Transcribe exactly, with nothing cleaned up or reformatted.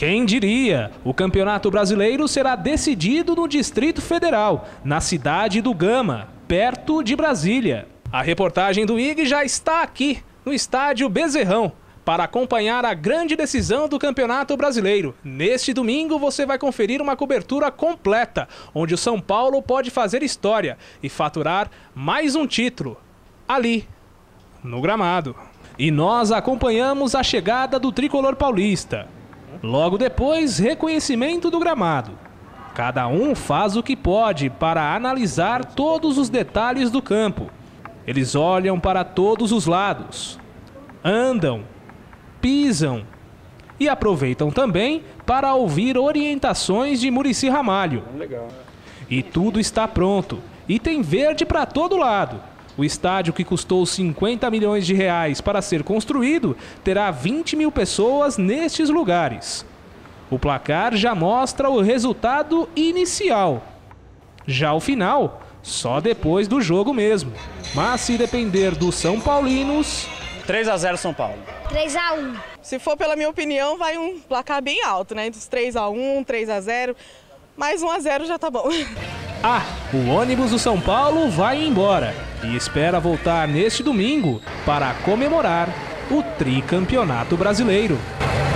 Quem diria? O Campeonato Brasileiro será decidido no Distrito Federal, na cidade do Gama, perto de Brasília. A reportagem do I G já está aqui, no estádio Bezerrão, para acompanhar a grande decisão do Campeonato Brasileiro. Neste domingo você vai conferir uma cobertura completa, onde o São Paulo pode fazer história e faturar mais um título, ali, no gramado. E nós acompanhamos a chegada do tricolor paulista. Logo depois, reconhecimento do gramado. Cada um faz o que pode para analisar todos os detalhes do campo. Eles olham para todos os lados, andam, pisam e aproveitam também para ouvir orientações de Muricy Ramalho. E tudo está pronto e tem verde para todo lado. O estádio, que custou cinquenta milhões de reais para ser construído, terá vinte mil pessoas nestes lugares. O placar já mostra o resultado inicial. Já o final, só depois do jogo mesmo. Mas se depender dos São Paulinos... três a zero São Paulo. três a um. Se for pela minha opinião, vai um placar bem alto, né? Entre os três a um, três a zero, mais um a zero já tá bom. Ah, o ônibus do São Paulo vai embora e espera voltar neste domingo para comemorar o tricampeonato brasileiro.